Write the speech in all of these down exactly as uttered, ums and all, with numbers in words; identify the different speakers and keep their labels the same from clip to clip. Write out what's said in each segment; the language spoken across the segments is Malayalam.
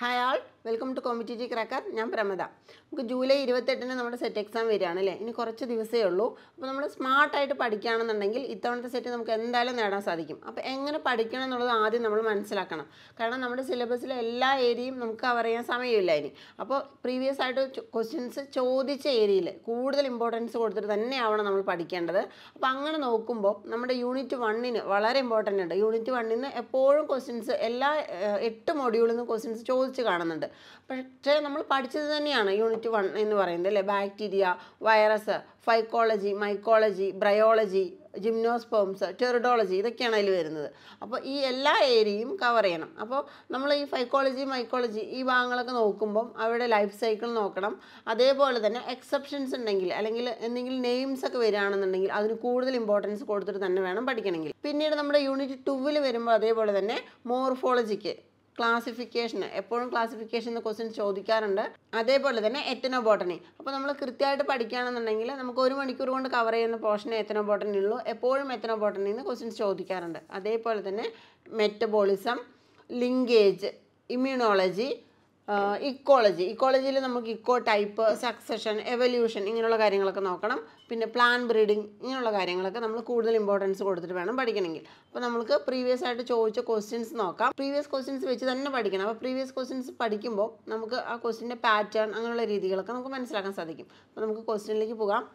Speaker 1: Hi all, welcome to Competitive Cracker. I am Pramada. നമുക്ക് ജൂലൈ ഇരുപത്തെട്ടിന് നമ്മുടെ സെറ്റ് എക്സാം വരികയാണ് അല്ലേ? ഇനി കുറച്ച് ദിവസമേ ഉള്ളൂ. അപ്പോൾ നമ്മൾ സ്മാർട്ട് ആയിട്ട് പഠിക്കുകയാണെന്നുണ്ടെങ്കിൽ ഇത്തവണത്തെ സെറ്റ് നമുക്ക് എന്തായാലും നേടാൻ സാധിക്കും. അപ്പോൾ എങ്ങനെ പഠിക്കണം എന്നുള്ളത് ആദ്യം നമ്മൾ മനസ്സിലാക്കണം. കാരണം നമ്മുടെ സിലബസിലെ എല്ലാ ഏരിയയും നമുക്ക് കവർ ചെയ്യാൻ സമയമില്ല ഇനി. അപ്പോൾ പ്രീവിയസ് ആയിട്ട് ക്വസ്റ്റ്യൻസ് ചോദിച്ച ഏരിയയിൽ കൂടുതൽ ഇമ്പോർട്ടൻസ് കൊടുത്തിട്ട് തന്നെയാവണം നമ്മൾ പഠിക്കേണ്ടത്. അപ്പോൾ അങ്ങനെ നോക്കുമ്പോൾ നമ്മുടെ യൂണിറ്റ് വണ്ണിന് വളരെ ഇമ്പോർട്ടൻ്റ് ഉണ്ട്. യൂണിറ്റ് വണ്ണിന് എപ്പോഴും ക്വസ്റ്റ്യൻസ് എല്ലാ എട്ട് മൊഡ്യൂളിൽ നിന്ന് ക്വസ്റ്റ്യൻസ് ചോദിച്ച് കാണുന്നുണ്ട്. പക്ഷേ നമ്മൾ പഠിച്ചത് തന്നെയാണ് യൂണിറ്റ് വൺ എന്ന് പറയുന്നത് അല്ലേ? Bacteria, virus, phycology, mycology, bryology, gymnosperms, pteridology, ഇതൊക്കെയാണ് അതിൽ വരുന്നത്. അപ്പോൾ ഈ എല്ലാ ഏരിയയും കവർ ചെയ്യണം. അപ്പോൾ നമ്മൾ ഈ ഫൈക്കോളജി, മൈക്കോളജി ഈ ഭാഗങ്ങളൊക്കെ നോക്കുമ്പം അവരുടെ ലൈഫ് സൈക്കിൾ നോക്കണം. അതേപോലെ തന്നെ എക്സെപ്ഷൻസ് ഉണ്ടെങ്കിൽ അല്ലെങ്കിൽ എന്തെങ്കിലും നെയിംസ് ഒക്കെ വരികയാണെന്നുണ്ടെങ്കിൽ അതിന് കൂടുതൽ ഇമ്പോർട്ടൻസ് കൊടുത്തിട്ട് തന്നെ വേണം പഠിക്കണമെങ്കിൽ. പിന്നീട് നമ്മുടെ യൂണിറ്റ് ടൂവിൽ വരുമ്പോൾ അതേപോലെ തന്നെ മോർഫോളജിക്ക്, ക്ലാസിഫിക്കേഷന് എപ്പോഴും ക്ലാസിഫിക്കേഷൻ ക്വസ്റ്റ്യൻസ് ചോദിക്കാറുണ്ട്. അതേപോലെ തന്നെ എത്തനോബോട്ടണി. അപ്പോൾ നമ്മൾ കൃത്യമായിട്ട് പഠിക്കുകയാണെന്നുണ്ടെങ്കിൽ നമുക്ക് ഒരു മണിക്കൂർ കൊണ്ട് കവർ ചെയ്യുന്ന പോർഷനെ എത്തനോബോട്ടണി ഉള്ളൂ. എപ്പോഴും എത്തനോബോട്ടണിയിൽ നിന്ന് ക്വസ്റ്റ്യൻസ് ചോദിക്കാറുണ്ട്. അതേപോലെ തന്നെ മെറ്റബോളിസം, ലിങ്കേജ്, ഇമ്മ്യൂണോളജി, ഇക്കോളജി. ഇക്കോളജിയിൽ നമുക്ക് ഇക്കോ ടൈപ്പ്, സക്സഷൻ, എവല്യൂഷൻ ഇങ്ങനെയുള്ള കാര്യങ്ങളൊക്കെ നോക്കണം. പിന്നെ പ്ലാൻ ബ്രീഡിങ് ഇങ്ങനെയുള്ള കാര്യങ്ങളൊക്കെ നമ്മൾ കൂടുതൽ ഇമ്പോർട്ടൻസ് കൊടുത്തിട്ട് വേണം പഠിക്കണമെങ്കിൽ. അപ്പോൾ നമുക്ക് പ്രീവിയസ് ആയിട്ട് ചോദിച്ച ക്വസ്റ്റ്യൻസ് നോക്കാം. പ്രീവിയസ് ക്വസ്റ്റ്യൻസ് വെച്ച് തന്നെ പഠിക്കണം. അപ്പോൾ പ്രീവിയസ് ക്വസ്റ്റ്യൻസ് പഠിക്കുമ്പോൾ നമുക്ക് ആ ക്വസ്റ്റ്യൻ്റെ പാറ്റേൺ അങ്ങനെയുള്ള രീതികളൊക്കെ നമുക്ക് മനസ്സിലാക്കാൻ സാധിക്കും. അപ്പോൾ നമുക്ക് ക്വസ്റ്റ്യനിലേക്ക് പോകാം.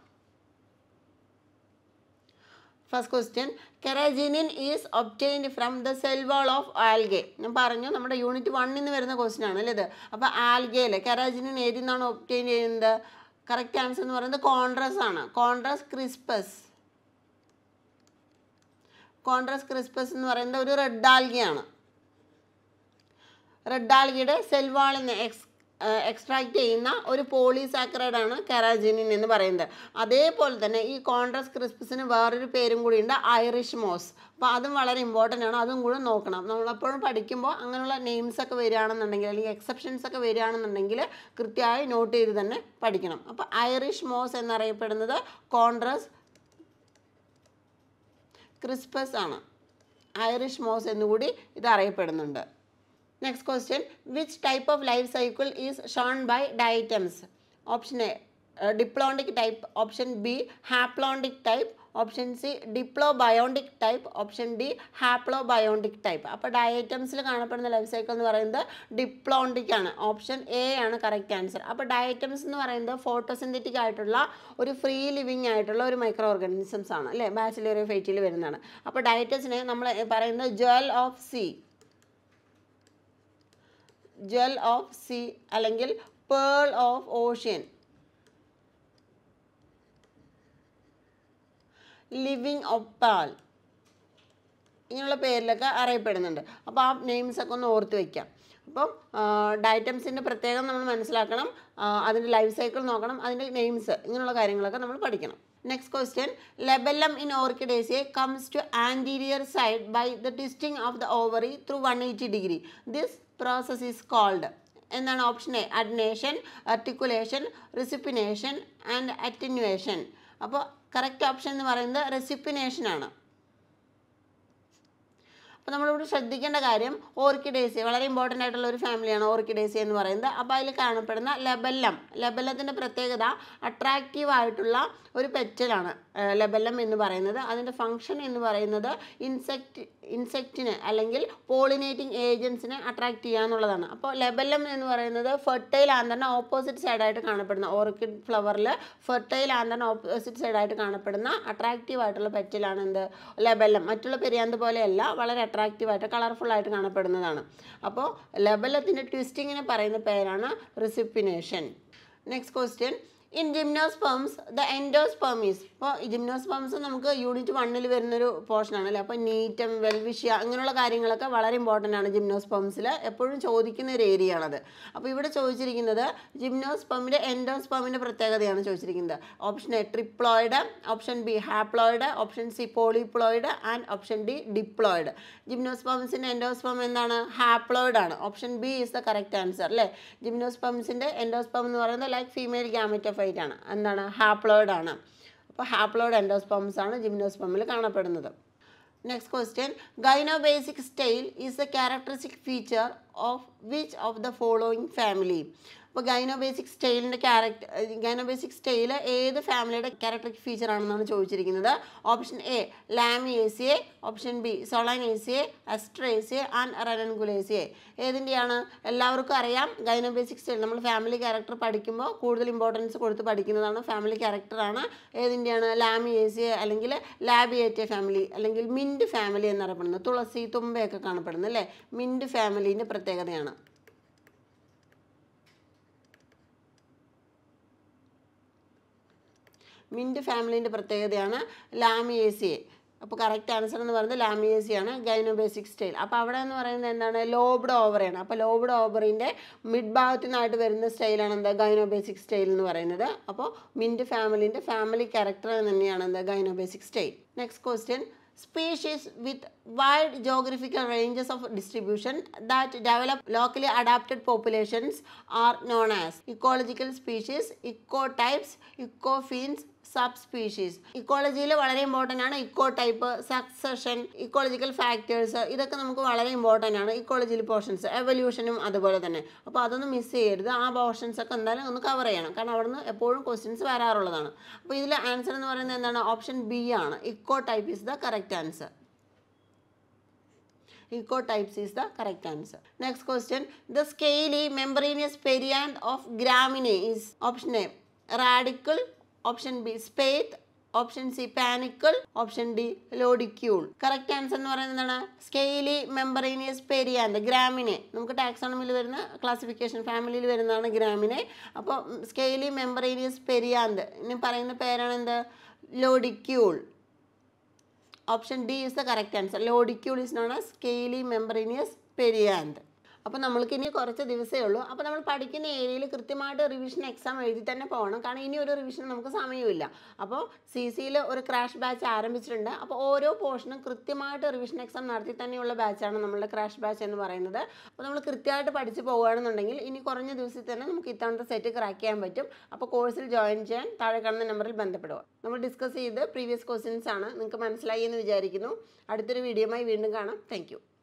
Speaker 1: First question, carrageenan is obtained from the cell wall of algae. ഞാൻ പറഞ്ഞു നമ്മുടെ യൂണിറ്റ് വണ്ണിൽ നിന്ന് വരുന്ന ക്വസ്റ്റ്യൻ ആണ് അല്ലേ ഇത്. അപ്പോൾ ആൽഗയിൽ carrageenan ഏതിൽ നിന്നാണ് ഒബ്റ്റെയിൻ ചെയ്യുന്നത്? കറക്റ്റ് ആൻസർ എന്ന് പറയുന്നത് കോൺട്രസ് ആണ്. Contrast Crispus. കോൺട്രസ് ക്രിസ്പസ് എന്ന് പറയുന്നത് ഒരു റെഡ് ആൽഗയാണ്. റെഡ് ആൽഗയുടെ സെൽ വാളിൽ നിന്ന് എക്സ് എക്സ്ട്രാക്ട് ചെയ്യുന്ന ഒരു പോളിസാക്കറൈഡാണ് carrageenan എന്ന് പറയുന്നത്. അതേപോലെ തന്നെ ഈ കോൺട്രസ് ക്രിസ്പസിന് വേറൊരു പേരും കൂടിയുണ്ട്, ഐറിഷ് മോസ്. അപ്പോൾ അതും വളരെ ഇമ്പോർട്ടൻ്റ് ആണ്. അതും കൂടെ നോക്കണം. നമ്മളെപ്പോഴും പഠിക്കുമ്പോൾ അങ്ങനെയുള്ള നെയിംസ് ഒക്കെ വരികയാണെന്നുണ്ടെങ്കിൽ അല്ലെങ്കിൽ എക്സെപ്ഷൻസ് ഒക്കെ വരികയാണെന്നുണ്ടെങ്കിൽ കൃത്യമായി നോട്ട് ചെയ്ത് തന്നെ പഠിക്കണം. അപ്പോൾ ഐറിഷ് മോസ് എന്നറിയപ്പെടുന്നത് കോൺട്രസ് ക്രിസ്പസ് ആണ്. ഐറിഷ് മോസ് എന്നുകൂടി ഇത് അറിയപ്പെടുന്നുണ്ട്. Next question, which type of life cycle is shown by diatoms? Option A, uh, diplontic type. Option B, haplontic type. Option C, diplobiontic type. Option D, haplobiontic type. അപ്പോൾ ഡയറ്റംസിൽ കാണപ്പെടുന്ന ലൈഫ് സൈക്കിൾ എന്ന് പറയുന്നത് ഡിപ്ലോണ്ടിക് ആണ്. ഓപ്ഷൻ എ ആണ് കറക്റ്റ് ആൻസർ. അപ്പോൾ ഡയറ്റംസ് എന്ന് പറയുന്നത് ഫോട്ടോസിന്തറ്റിക് ആയിട്ടുള്ള ഒരു ഫ്രീ ലിവിങ് ആയിട്ടുള്ള ഒരു മൈക്രോ ഓർഗാനിസംസ് ആണ് അല്ലേ? ബാസിലോറി ഫൈറ്റിൽ വരുന്നതാണ്. അപ്പോൾ ഡയറ്റംസിനെ നമ്മൾ പറയുന്നത് jewel of sea, gel of sea അല്ലെങ്കിൽ pearl of ocean, living opal ഇങ്ങനെയുള്ള പേരിലൊക്കെ അറിയപ്പെടുന്നുണ്ട്. അപ്പോൾ ആ നെയിംസ് ഒക്കെ ഒന്ന് ഓർത്ത് വയ്ക്കാം. അപ്പം ഡയറ്റംസിൻ്റെ പ്രത്യേകം നമ്മൾ മനസ്സിലാക്കണം, അതിൻ്റെ ലൈഫ് സൈക്കിൾ നോക്കണം, അതിൻ്റെ നെയിംസ് ഇങ്ങനെയുള്ള കാര്യങ്ങളൊക്കെ നമ്മൾ പഠിക്കണം. Next question, labellum in Orchidaceae comes to anterior side by the twisting of the ovary through one hundred eighty degree. This process is called എന്താണ്? Option A adnation, articulation, resupination and attenuation. അപ്പോൾ കറക്റ്റ് ഓപ്ഷൻ എന്ന് പറയുന്നത് റെസിപ്പിനേഷൻ ആണ്. അപ്പോൾ നമ്മളിവിടെ ശ്രദ്ധിക്കേണ്ട കാര്യം ഓർക്കിഡേസിയ വളരെ ഇമ്പോർട്ടൻ്റ് ആയിട്ടുള്ള ഒരു ഫാമിലിയാണ് ഓർക്കിഡേസിയ എന്ന് പറയുന്നത്. അപ്പോൾ അതിൽ കാണപ്പെടുന്ന ലെബല്ലം, ലെബല്ലത്തിൻ്റെ പ്രത്യേകത അട്രാക്റ്റീവ് ആയിട്ടുള്ള ഒരു പെറ്റലാണ് ലെബല്ലം എന്ന് പറയുന്നത്. അതിൻ്റെ ഫങ്ഷൻ എന്ന് പറയുന്നത് ഇൻസെക്റ്റ് ഇൻസെക്റ്റിനെ അല്ലെങ്കിൽ പോളിനേറ്റിംഗ് ഏജൻസിനെ അട്രാക്റ്റ് ചെയ്യുക എന്നുള്ളതാണ്. അപ്പോൾ ലെബല്ലം എന്ന് പറയുന്നത് ഫെർട്ടൈൽ ആന്തറിന് ഓപ്പോസിറ്റ് സൈഡായിട്ട് കാണപ്പെടുന്ന, ഓർക്കിഡ് ഫ്ലവറിൽ ഫെർട്ടൈൽ ആന്തറിന് ഓപ്പോസിറ്റ് സൈഡായിട്ട് കാണപ്പെടുന്ന അട്രാക്റ്റീവ് ആയിട്ടുള്ള പെറ്റലാണ് എന്ത്? ലെബല്ലം. മറ്റുള്ള പെരിയാന്ത് പോലെയല്ല, വളരെ അട്രാക്റ്റീവായിട്ട് കളർഫുള്ളായിട്ട് കാണപ്പെടുന്നതാണ്. അപ്പോൾ ലെബല്ലത്തിൻ്റെ ട്വിസ്റ്റിങ്ങിനെ പറയുന്ന പേരാണ് resupination. Next question, in gymnosperms the endosperm is. ഇപ്പോൾ ജിംനോസ്പേംസ് നമുക്ക് യൂണിറ്റ് വണ്ണിൽ വരുന്നൊരു പോർഷനാണ് അല്ലേ? അപ്പോൾ നീറ്റം, വെൽവിഷ്യ അങ്ങനെയുള്ള കാര്യങ്ങളൊക്കെ വളരെ ഇമ്പോർട്ടൻ്റ് ആണ് ജിംനോസ്പേംസിൽ. എപ്പോഴും ചോദിക്കുന്ന ഒരു ഏരിയ ആണത്. അപ്പോൾ ഇവിടെ ചോദിച്ചിരിക്കുന്നത് ജിംനോസ്പേമിൻ്റെ എൻഡോസ്പേമിൻ്റെ പ്രത്യേകതയാണ് ചോദിച്ചിരിക്കുന്നത്. Option A triploid, option B haploid, option C polyploid and option D diploid. ജിംനോസ്പേംസിൻ്റെ എൻഡോസ്പേം എന്താണ്? ഹാപ്ലോയിഡ് ആണ്. Option B is the correct answer അല്ലേ? ജിംനോസ്പേംസിൻ്റെ എൻഡോസ്പേം എന്ന് പറയുന്നത് ലൈക്ക് ഫീമെയിൽ ഗാമറ്റോഫൈറ്റ് ആണ്. എന്താണ്? ഹാപ്ലോയിഡ് ആണ്. അപ്പോൾ ഹാപ്ലോയിഡ് എൻഡോസ്പേംസ് ആണ് ജിംനോസ്പേമിൽ കാണപ്പെടുന്നത്. Next question, gynobasic style is a characteristic feature of which of the following family. അപ്പോൾ ഗൈനോബേസിക് സ്റ്റൈലിൻ്റെ ക്യാരക്ടർ ഗൈനോബേസിക് സ്റ്റൈൽ ഏത് ഫാമിലിയുടെ ക്യാരക്ടറിക് ഫീച്ചർ ആണെന്നാണ് ചോദിച്ചിരിക്കുന്നത്. Option A Lamiaceae, option B Solanaceae, Asteraceae and Ranunculaceae. ഏതിൻ്റെയാണ്? എല്ലാവർക്കും അറിയാം ഗൈനോബേസിക് സ്റ്റൈൽ നമ്മൾ ഫാമിലി ക്യാരക്ടർ പഠിക്കുമ്പോൾ കൂടുതൽ ഇമ്പോർട്ടൻസ് കൊടുത്ത് പഠിക്കുന്നതാണ് ഫാമിലി ക്യാരക്ടറാണ്. ഏതിൻ്റെയാണ്? ലാമിയേസിയെ അല്ലെങ്കിൽ ലാബിയേറ്റെ ഫാമിലി അല്ലെങ്കിൽ മിൻറ്റ് ഫാമിലി എന്നറിയപ്പെടുന്നത്. തുളസി തുമ്പയൊക്കെ കാണപ്പെടുന്നത് അല്ലേ, മിൻറ്റ് ഫാമിലീൻ്റെ പ്രത്യേകതയാണ്. മിൻറ്റ് ഫാമിലിൻ്റെ പ്രത്യേകതയാണ് ലാമിയേസിയെ. അപ്പോൾ കറക്റ്റ് ആൻസർ എന്ന് പറയുന്നത് ലാമിയേസിയാണ് ഗൈനോബേസിക് സ്റ്റൈൽ. അപ്പോൾ അവിടെ എന്ന് പറയുന്നത് എന്താണ്? ലോബ്ഡ് ഓവറിയാണ്. അപ്പോൾ ലോബ്ഡ് ഓവറിൻ്റെ മിഡ് ഭാഗത്തു നിന്നായിട്ട് വരുന്ന സ്റ്റൈലാണ് എന്താ ഗൈനോബേസിക് സ്റ്റൈൽ എന്ന് പറയുന്നത്. അപ്പോൾ മിൻറ്റ് ഫാമിലിൻ്റെ ഫാമിലി ക്യാരക്ടർ തന്നെയാണ് എന്താ gynobasic style. Next question. Species with wide geographical ranges of distribution that develop locally adapted populations are known as ecological species, ecotypes, ecophenes, subspecies. ഇക്കോളജിയിൽ വളരെ ഇമ്പോർട്ടൻ്റ് ആണ് eco type, succession, ecological factors, ഇതൊക്കെ നമുക്ക് വളരെ ഇമ്പോർട്ടൻ്റ് ആണ് ഇക്കോളജിയിൽ പോർഷൻസ്, എവല്യൂഷനും അതുപോലെ തന്നെ. അപ്പോൾ അതൊന്നും മിസ് ചെയ്യരുത്. ആ പോർഷൻസ് ഒക്കെ എന്തായാലും ഒന്ന് കവർ ചെയ്യണം, കാരണം അവിടെ നിന്ന് എപ്പോഴും ക്വസ്റ്റ്യൻസ് വരാറുള്ളതാണ്. അപ്പോൾ ഇതിൽ ആൻസർ എന്ന് പറയുന്നത് എന്താണ്? ഓപ്ഷൻ ബി ആണ്. Eco type is the correct answer. Ecotypes is the correct answer. Next question. The scaly membranous perianth of Gramineae is option A radicle, option B spathe, option C panicle, option D lodicule. Correct answer എന്ന് പറയുന്നത് എന്താണ്? Scaly membranous perianth Gramineae. നമുക്ക് ടാക്സോണമിയിൽ വരുന്ന ക്ലാസിഫിക്കേഷൻ ഫാമിലിയിൽ വരുന്നതാണ് ഗ്രാമിനെ. അപ്പോൾ സ്കെയിലി മെമ്പറേനിയസ് പെരിയാന്ത് ഇനി പറയുന്ന പേരാണ് എന്ത്? ലോഡിക്യൂൾ. Option D is the correct answer. Lodicule is known as scaly membranous perianth. അപ്പോൾ നമ്മൾക്ക് ഇനി കുറച്ച് ദിവസമേ ഉള്ളൂ. അപ്പോൾ നമ്മൾ പഠിക്കുന്ന ഏരിയയിൽ കൃത്യമായിട്ട് റിവിഷൻ എക്സാം എഴുതി തന്നെ പോകണം, കാരണം ഇനി ഒരു റിവിഷൻ നമുക്ക് സമയമില്ല. അപ്പോൾ സി സിയിൽ ഒരു ക്രാഷ് ബാച്ച് ആരംഭിച്ചിട്ടുണ്ട്. അപ്പോൾ ഓരോ പോർഷനും കൃത്യമായിട്ട് റിവിഷൻ എക്സാം നടത്തി തന്നെയുള്ള ബാച്ചാണ് നമ്മളുടെ ക്രാഷ് ബാച്ച് എന്ന് പറയുന്നത്. അപ്പോൾ നമ്മൾ കൃത്യമായിട്ട് പഠിച്ച് പോകുകയാണെന്നുണ്ടെങ്കിൽ ഇനി കുറഞ്ഞ ദിവസത്തിൽ തന്നെ നമുക്ക് ഇത്തവണത്തെ സെറ്റ് ക്രാക്ക് ചെയ്യാൻ പറ്റും. അപ്പോൾ കോഴ്സിൽ ജോയിൻ ചെയ്യാൻ താഴെ കാണുന്ന നമ്പറിൽ ബന്ധപ്പെടുക. നമ്മൾ ഡിസ്കസ് ചെയ്ത് പ്രീവിയസ് ക്വസ്റ്റ്യൻസ് ആണ്. നിങ്ങൾക്ക് മനസ്സിലായി എന്ന് വിചാരിക്കുന്നു. അടുത്തൊരു വീഡിയോയുമായി വീണ്ടും കാണാം. താങ്ക്